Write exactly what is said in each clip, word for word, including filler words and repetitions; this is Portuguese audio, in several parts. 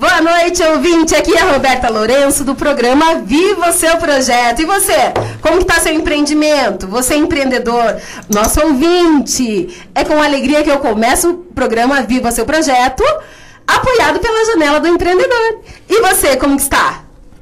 Boa noite, ouvinte. Aqui é a Roberta Lourenço do programa Viva o Seu Projeto. E você? Como está seu empreendimento? Você é empreendedor? Nosso ouvinte. É com alegria que eu começo o programa Viva o Seu Projeto, apoiado pela Janela do Empreendedor. E você, como está?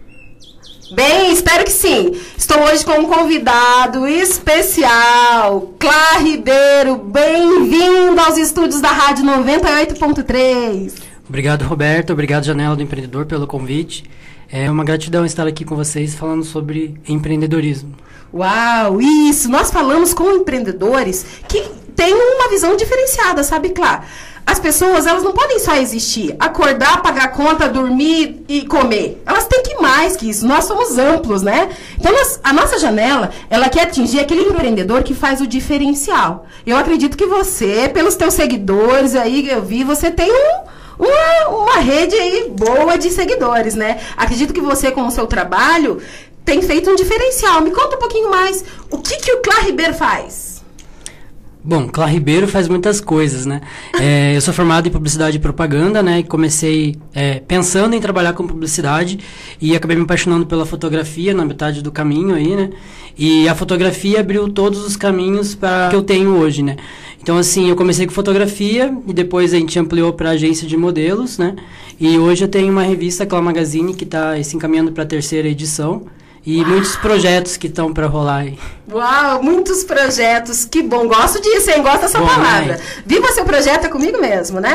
Bem, espero que sim. Estou hoje com um convidado especial, Clá Ribeiro. Bem-vindo aos estúdios da Rádio noventa e oito ponto três. Obrigado, Roberto. Obrigado, Janela do Empreendedor, pelo convite. É uma gratidão estar aqui com vocês falando sobre empreendedorismo. Uau, isso! Nós falamos com empreendedores que têm uma visão diferenciada, sabe, Clá? As pessoas, elas não podem só existir, acordar, pagar conta, dormir e comer. Elas têm que ir mais que isso. Nós somos amplos, né? Então, nós, a nossa janela, ela quer atingir aquele empreendedor que faz o diferencial. Eu acredito que você, pelos teus seguidores aí, eu vi, você tem um... Uma, uma rede aí boa de seguidores, né? Acredito que você, com o seu trabalho, tem feito um diferencial. Me conta um pouquinho mais. O que, que o Clá Ribeiro faz? Bom, Clá Ribeiro faz muitas coisas, né? É, eu sou formado em publicidade e propaganda, né? E comecei é, pensando em trabalhar com publicidade e acabei me apaixonando pela fotografia na metade do caminho aí, né? E a fotografia abriu todos os caminhos para que eu tenho hoje, né? Então, assim, eu comecei com fotografia e depois a gente ampliou para agência de modelos, né? E hoje eu tenho uma revista, Clá Magazine, que está se encaminhando para a terceira edição. E Uau. muitos projetos que estão para rolar aí. Uau, muitos projetos. Que bom, gosto disso, hein? Gosto dessa bom, palavra. Mãe. Viva seu projeto é comigo mesmo, né?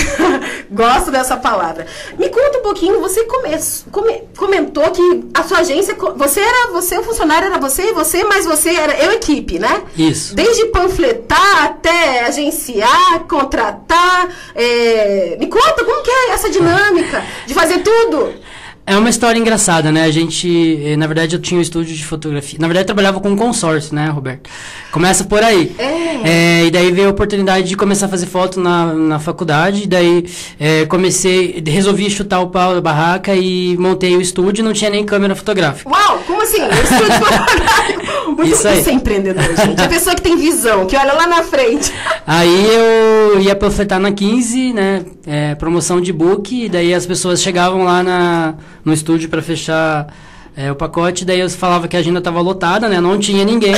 Gosto dessa palavra. Me conta um pouquinho, você come, come, comentou que a sua agência, você era, você, o funcionário era você e você, mas você era eu equipe, né? Isso. Desde panfletar até agenciar, contratar. É... Me conta como que é essa dinâmica de fazer tudo. É uma história engraçada, né? A gente, na verdade, eu tinha um estúdio de fotografia. Na verdade, eu trabalhava com um consórcio, né, Roberto? Começa por aí. É. É, e daí veio a oportunidade de começar a fazer foto na, na faculdade. E daí é, comecei, resolvi chutar o pau da barraca e montei o estúdio. Não tinha nem câmera fotográfica. Uau, como assim? Estúdio fotográfico. Muito Isso aí. Isso é empreendedor, gente. É a pessoa que tem visão, que olha lá na frente. Aí eu ia panfletar na quinze, né? É, promoção de book. E daí as pessoas chegavam lá na... no estúdio para fechar é, o pacote, daí eu falava que a agenda estava lotada, né? Não tinha ninguém.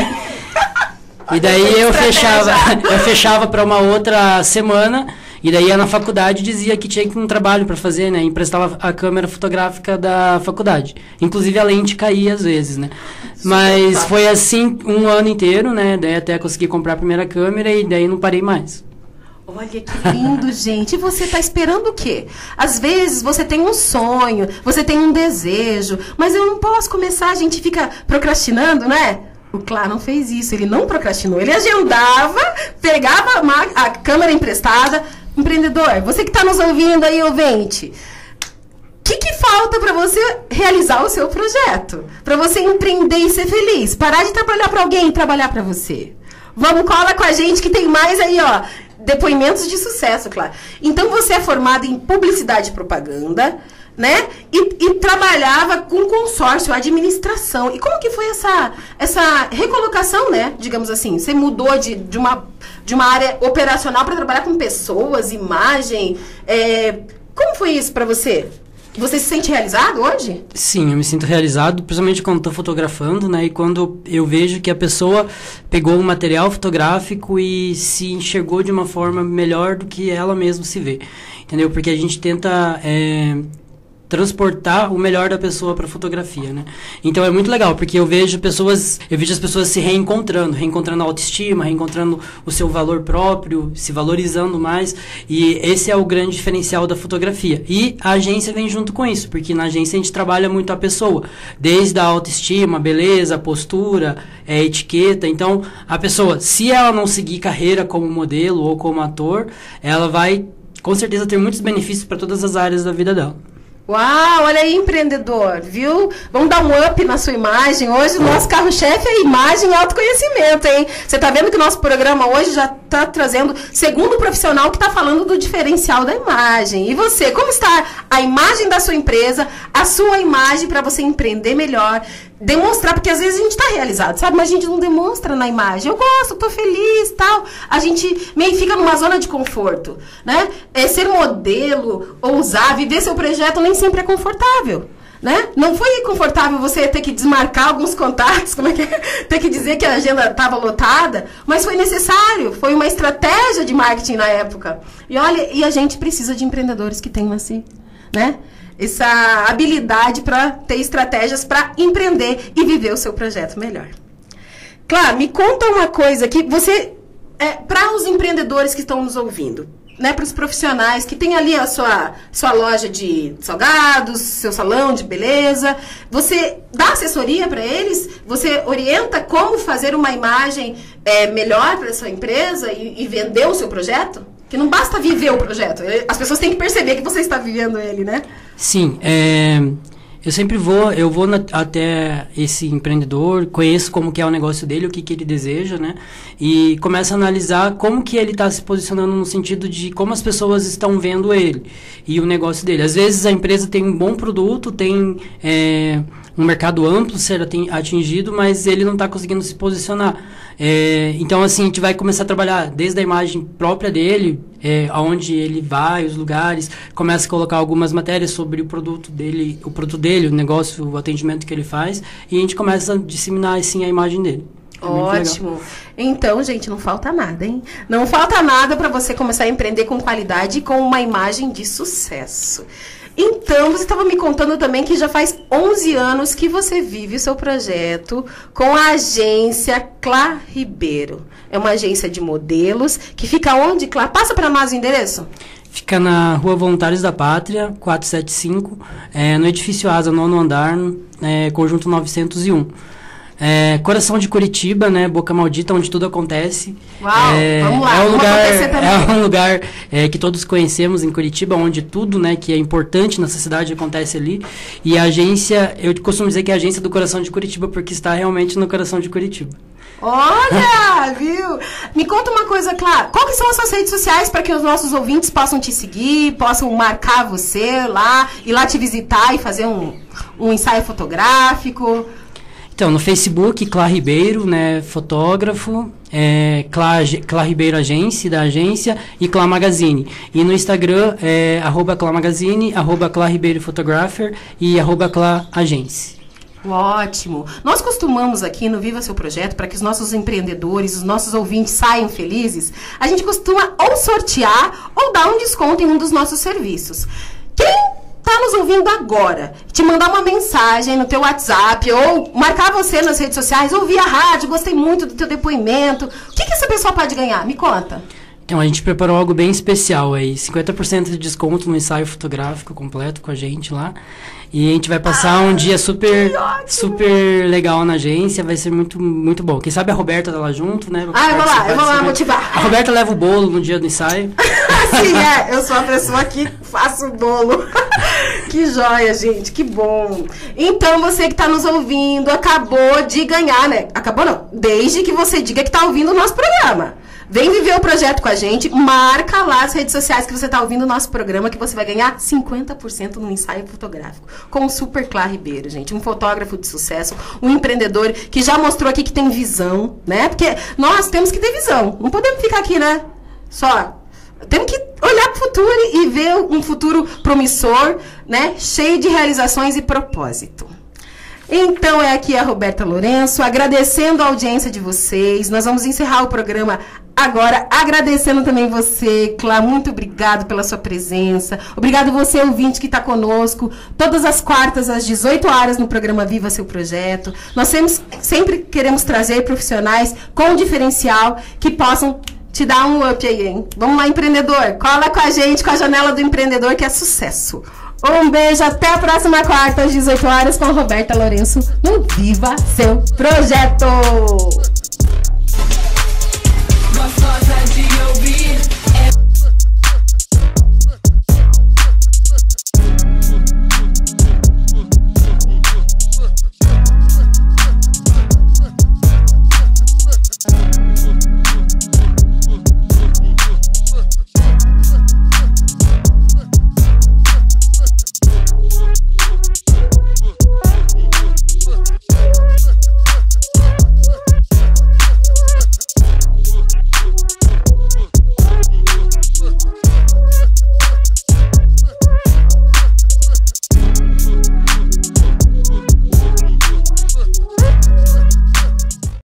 E daí eu fechava, eu fechava para uma outra semana, e daí ia na faculdade dizia que tinha um trabalho para fazer, né? Emprestava a câmera fotográfica da faculdade. Inclusive a lente caía às vezes, né? Mas foi assim um ano inteiro, né? Daí até consegui comprar a primeira câmera e daí não parei mais. Olha que lindo, gente. E você está esperando o quê? Às vezes você tem um sonho, você tem um desejo, mas eu não posso começar, a gente fica procrastinando, né? O Clá não fez isso, ele não procrastinou. Ele agendava, pegava a, a câmera emprestada. Empreendedor, você que está nos ouvindo aí, ouvinte, o que, que falta para você realizar o seu projeto? Para você empreender e ser feliz? Parar de trabalhar para alguém e trabalhar para você. Vamos, cola com a gente que tem mais aí, ó. Depoimentos de sucesso, claro. Então, você é formado em publicidade e propaganda, né? E, e trabalhava com consórcio, administração. E como que foi essa, essa recolocação, né? Digamos assim, você mudou de, de, uma, de uma área operacional para trabalhar com pessoas, imagem. É, como foi isso para você? Você se sente realizado hoje? Sim, eu me sinto realizado, principalmente quando estou fotografando, né? E quando eu vejo que a pessoa pegou um material fotográfico e se enxergou de uma forma melhor do que ela mesma se vê, entendeu? Porque a gente tenta é, transportar o melhor da pessoa para a fotografia, né? Então é muito legal, porque eu vejo pessoas, eu vejo as pessoas se reencontrando, reencontrando a autoestima, reencontrando o seu valor próprio, se valorizando mais, e esse é o grande diferencial da fotografia. E a agência vem junto com isso, porque na agência a gente trabalha muito a pessoa, desde a autoestima, beleza, postura, é, etiqueta. Então a pessoa, se ela não seguir carreira como modelo ou como ator, ela vai com certeza ter muitos benefícios para todas as áreas da vida dela. Uau, olha aí, empreendedor, viu? Vamos dar um up na sua imagem. Hoje o nosso carro-chefe é imagem e autoconhecimento, hein? Você tá vendo que o nosso programa hoje já tá trazendo segundo profissional que tá falando do diferencial da imagem. E você, como está a imagem da sua empresa, a sua imagem para você empreender melhor, demonstrar, porque às vezes a gente está realizado, sabe? Mas a gente não demonstra na imagem. Eu gosto, estou feliz, tal. A gente meio fica numa zona de conforto, né? É, ser modelo, ousar, viver seu projeto nem sempre é confortável. Né? Não foi confortável você ter que desmarcar alguns contatos, como é que é? Ter que dizer que a agenda estava lotada, mas foi necessário, foi uma estratégia de marketing na época. E olha, e a gente precisa de empreendedores que tenham assim, né? Essa habilidade para ter estratégias para empreender e viver o seu projeto melhor. Claro, me conta uma coisa aqui, você, é, para os empreendedores que estão nos ouvindo, né, para os profissionais que tem ali a sua, sua loja de salgados, seu salão de beleza, você dá assessoria para eles? Você orienta como fazer uma imagem é, melhor para a sua empresa e, e vender o seu projeto? Que não basta viver o projeto, as pessoas têm que perceber que você está vivendo ele, né? Sim, é... Eu sempre vou, eu vou na, até esse empreendedor, conheço como que é o negócio dele, o que, que ele deseja, né? E começo a analisar como que ele está se posicionando no sentido de como as pessoas estão vendo ele e o negócio dele. Às vezes a empresa tem um bom produto, tem é, um mercado amplo ser atingido, mas ele não está conseguindo se posicionar. É, então, assim, a gente vai começar a trabalhar desde a imagem própria dele, é, aonde ele vai, os lugares, começa a colocar algumas matérias sobre o produto dele, o produto dele, o negócio, o atendimento que ele faz, e a gente começa a disseminar, assim, a imagem dele. É ótimo. Então, gente, não falta nada, hein? Não falta nada para você começar a empreender com qualidade e com uma imagem de sucesso. Então, você estava me contando também que já faz onze anos que você vive o seu projeto com a agência Clá Ribeiro. É uma agência de modelos que fica onde, Clá? Passa para nós o endereço. Fica na Rua Voluntários da Pátria, quatrocentos e setenta e cinco, é, no edifício Asa, nono andar, é, conjunto novecentos e um. É, coração de Curitiba, né? Boca Maldita, onde tudo acontece. Uau, é, vamos lá, é um vamos lugar, acontecer também. É um lugar é, que todos conhecemos em Curitiba, onde tudo, né, que é importante nessa cidade acontece ali. E a agência, eu costumo dizer que é a agência do coração de Curitiba, porque está realmente no coração de Curitiba. Olha, viu? Me conta uma coisa, Clara. Qual que são as suas redes sociais para que os nossos ouvintes possam te seguir, possam marcar você lá, ir lá te visitar e fazer um, um ensaio fotográfico? Então, no Facebook, Clá Ribeiro, né, fotógrafo, é, Clá, Clá Ribeiro Agência, da agência, e Clá Magazine. E no Instagram, é, arroba Clá Magazine, arroba Clá Ribeiro Photographer e arroba Clá Agência. Ótimo. Nós costumamos aqui no Viva Seu Projeto, para que os nossos empreendedores, os nossos ouvintes saiam felizes, a gente costuma ou sortear ou dar um desconto em um dos nossos serviços. Quem tá nos ouvindo agora, te mandar uma mensagem no teu WhatsApp ou marcar você nas redes sociais ou via rádio, gostei muito do teu depoimento, o que, que essa pessoa pode ganhar? Me conta. Então, a gente preparou algo bem especial aí, cinquenta por cento de desconto no ensaio fotográfico completo com a gente lá. E a gente vai passar ah, um dia super, super legal na agência, vai ser muito, muito bom. Quem sabe a Roberta tá lá junto, né? Ah, eu vou lá, eu vou lá motivar. A Roberta leva o bolo no dia do ensaio. Sim, é, eu sou a pessoa que faço o bolo. Que joia, gente, que bom. Então, você que tá nos ouvindo, acabou de ganhar, né? Acabou não, desde que você diga que tá ouvindo o nosso programa. Vem viver o projeto com a gente, marca lá as redes sociais que você está ouvindo o nosso programa, que você vai ganhar cinquenta por cento no ensaio fotográfico. Com o Super Clá Ribeiro, gente. Um fotógrafo de sucesso, um empreendedor que já mostrou aqui que tem visão, né? Porque nós temos que ter visão. Não podemos ficar aqui, né? Só. Temos que olhar para o futuro e ver um futuro promissor, né? Cheio de realizações e propósito. Então, é aqui a Roberta Lourenço, agradecendo a audiência de vocês. Nós vamos encerrar o programa agora, agradecendo também você, Clá. Muito obrigado pela sua presença. Obrigado você, ouvinte, que está conosco. Todas as quartas, às dezoito horas, no programa Viva Seu Projeto. Nós sempre, sempre queremos trazer profissionais com diferencial que possam te dar um up aí, hein? Vamos lá, empreendedor. Cola com a gente, com a Janela do Empreendedor, que é sucesso. Um beijo, até a próxima quarta, às dezoito horas, com a Roberta Lourenço, no Viva Seu Projeto!